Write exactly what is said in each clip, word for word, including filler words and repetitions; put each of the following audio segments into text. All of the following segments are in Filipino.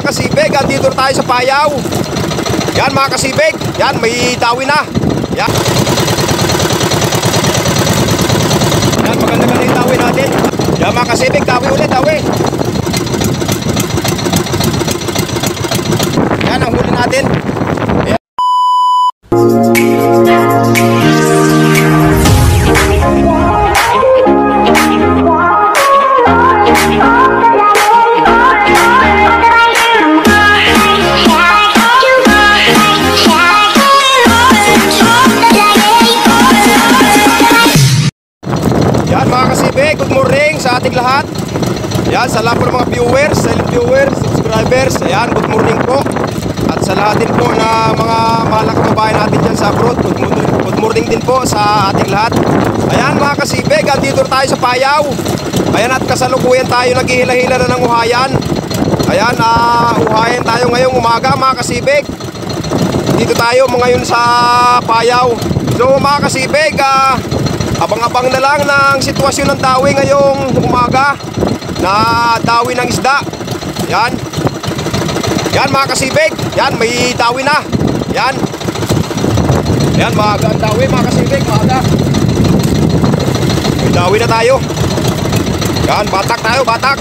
kasibig, andito tayo sa payaw. Yan mga kasibig, yan may dawi na. Yan. Yan, maganda ka na yung dawi natin. Yan mga kasibig, dawi ulit, dawi. Yan ang huli natin. Yan. Good morning sa ating lahat. Yan, sa lahat po ng mga viewers, silent viewers, subscribers. Ayan, good morning po. At sa lahat din po na mga mahal na kababayan natin dyan sa abroad, good morning, good morning din po sa ating lahat. Ayan mga kasibig, andito tayo sa payaw. Ayan, at kasalukuyan tayo naghihila-hila na ng uhayan. Ayan, uh, uhayan tayo ngayong umaga mga kasibig. Dito tayo ngayon sa payaw. So mga kasibig, ah uh, abang-abang na lang ng sitwasyon ng dawi ngayong umaga na dawi ng isda. Yan. Yan mga kasibig. Yan, may dawi na. Yan. Yan, maaga ang dawi mga kasibig. Maaga. May dawi na tayo. Yan, batak tayo, batak.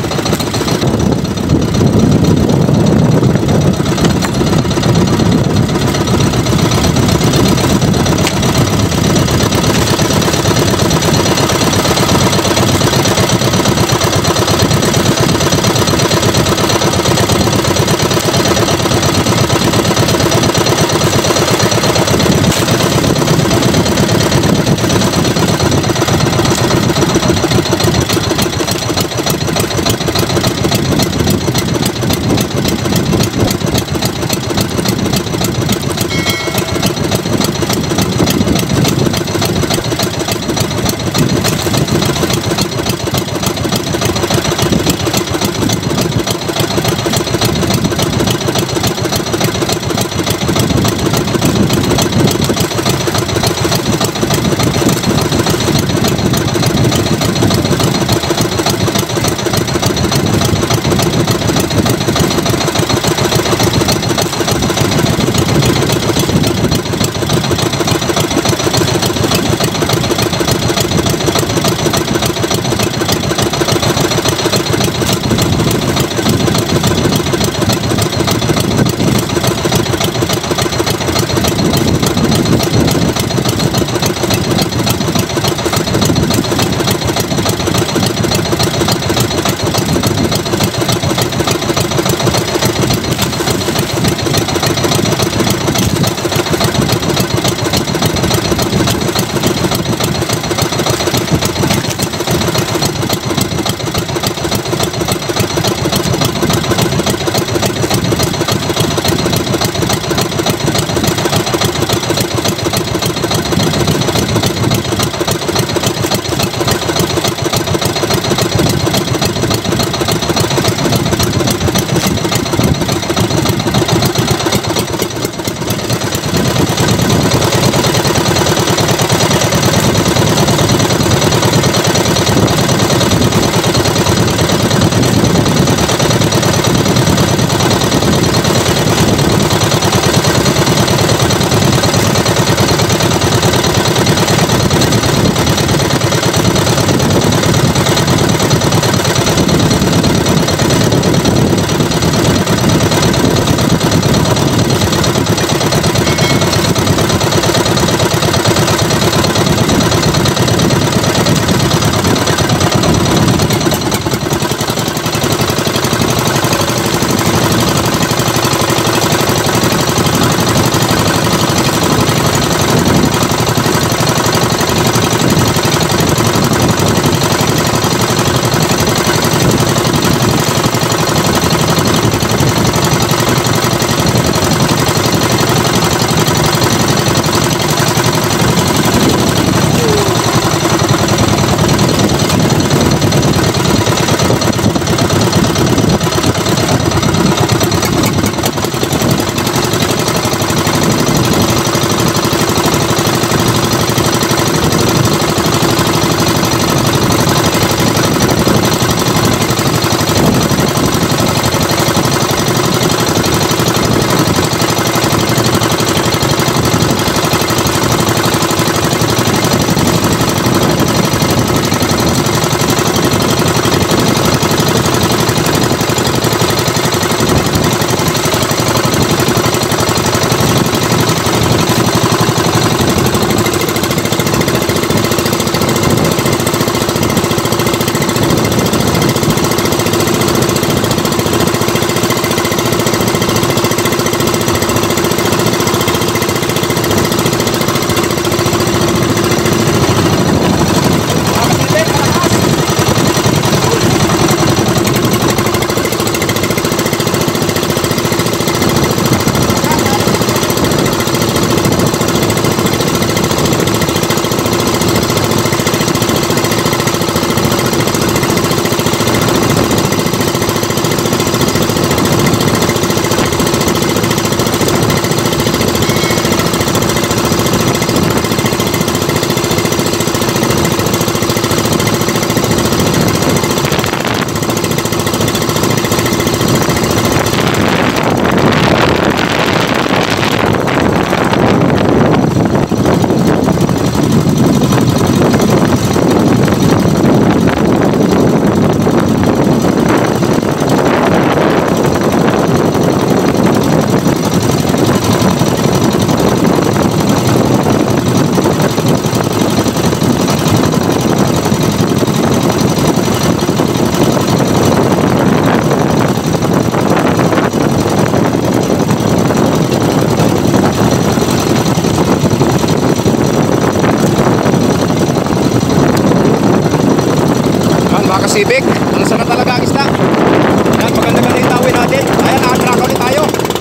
Kasibig. Alsa na talaga ang isda. Yan, maganda-ganda yung tawin natin. Ayan, nakatrack ulit tayo.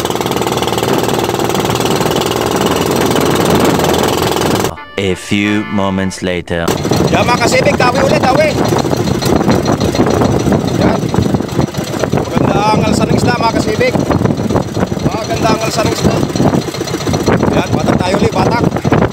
A few moments later. Yan mga Kasibig, tawi ulit, tawi. Yan. Maganda ang alsa ng isda mga Kasibig. Maganda ang alsa ng isda. Yan, batak tayo ulit, batak.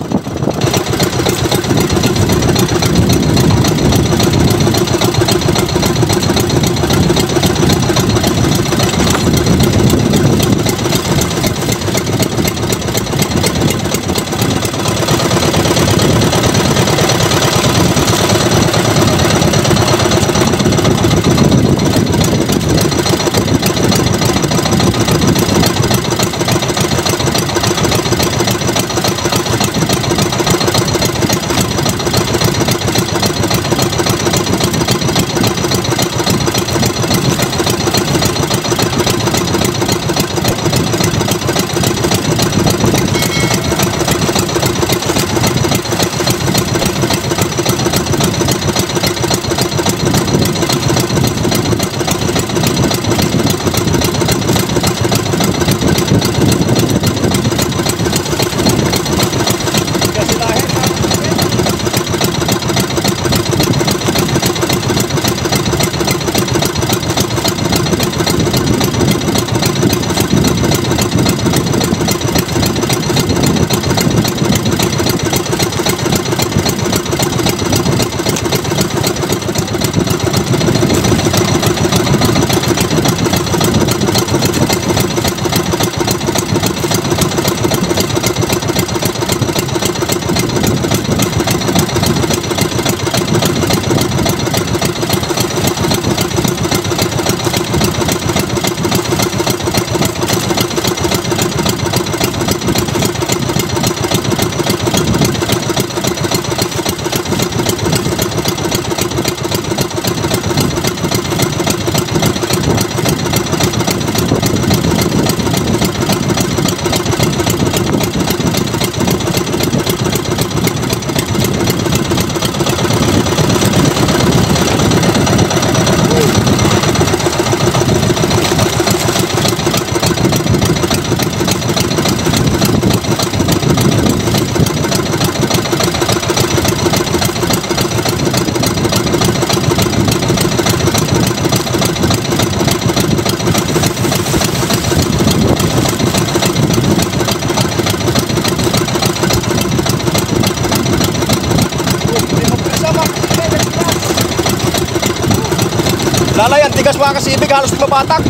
Lalayan, tigas mga Kasibig, halos mabatak.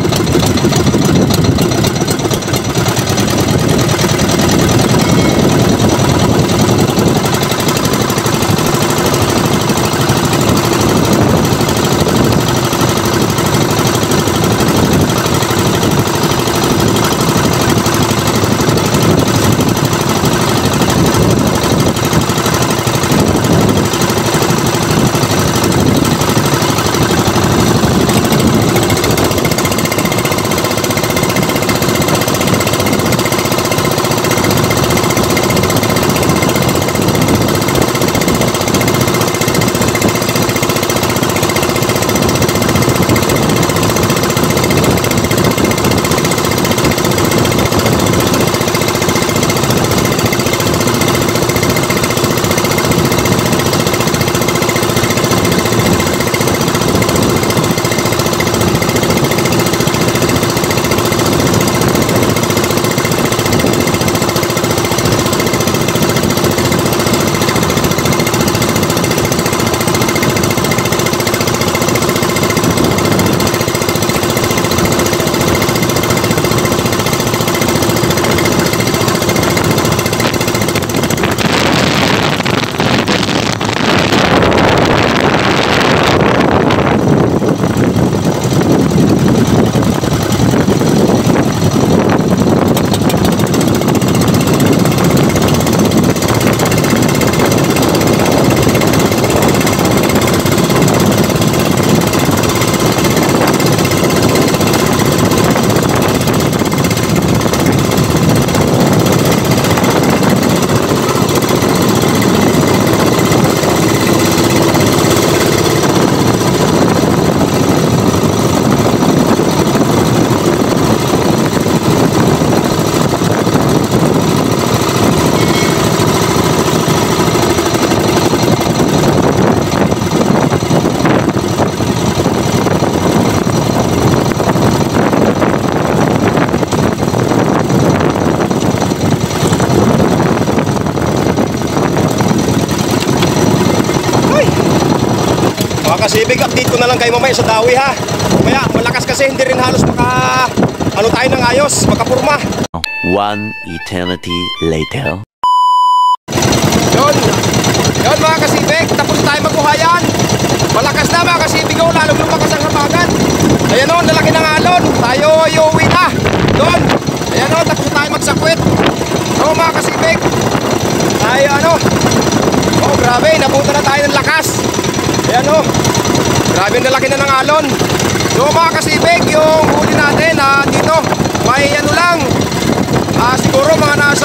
Kasibig, update ko na lang kayo mamaya sa dawi ha. Mamaya, malakas kasi hindi rin halos maka... Ano tayo ng ayos, makapurma. One eternity later. Yun. Yun mga kasibig, tapos tayo magbuhayan. Malakas na mga kasibig o, lalong lumakas ang habagan. Ayan o, nalaki ng alon. Tayo iuwi na. Doon. Ayan o, tapos tayo magsakwit. O mga kasibig. Tayo ano. Oh grabe, nabuta na tayo ng lakas. Ayan o. Grabe ang nalaki na ng alon. So mga kasibig, yung huli natin ah, dito, may ano lang, ah, siguro mga nasa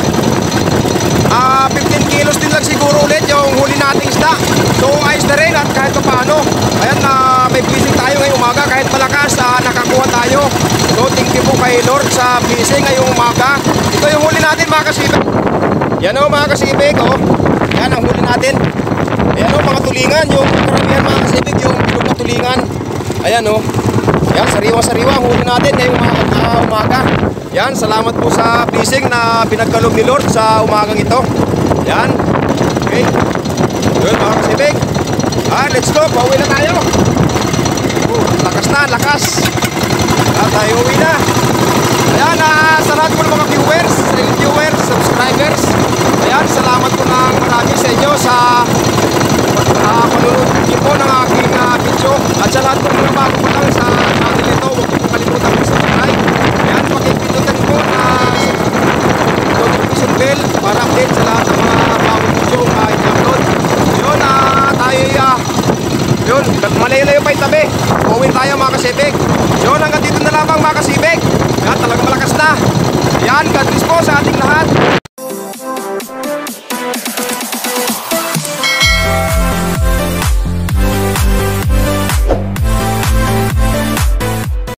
ah, fifteen kilos din lang siguro ulit yung huli nating isda. So ayos na rin at kahit pa paano, ayan na uh, may blessing tayo ngayong umaga kahit malakas uh, nakakuha tayo. So thank you po kay Lord sa blessing ngayong umaga. Ito yung huli natin mga kasibig. Yan o mga kasibig oh. Yan ang huli natin. Ayan o mga tulingan, yung karamihan mga kasibig, yung bilog na tulingan. Ayan o. Yan, sariwa-sariwa ang huli natin ngayong uh, umaga. Yan, salamat po sa blessing na pinagkaloob ni Lord sa umagang ito. Yan. Okay. Yun mga kasibig. Ah, let's go, pauwi na tayo. Oh, lakas na, lakas. Ah, tayo uwi na. Ayan, uh, sa lahat po ng mga viewers, viewers, subscribers. Ayan, salamat po ng marami sa inyo sa uh, panunod niyo po ng aking uh, video. At sa lahat po ng bago po lang sa channel ito, huwag po kalimutan mag-subscribe. Ayan, pakipindutan po na notification bell para update sa lahat ng mga bagong video na uh, i-upload. Yun, uh, tayo uh, yun, malayo-layo pa yung tabi. Uwin tayo mga kasibig. Yun, hanggang dito na lamang mga kasibig. Yan, talagang malakas na. Yan, God bless po sa ating lahat.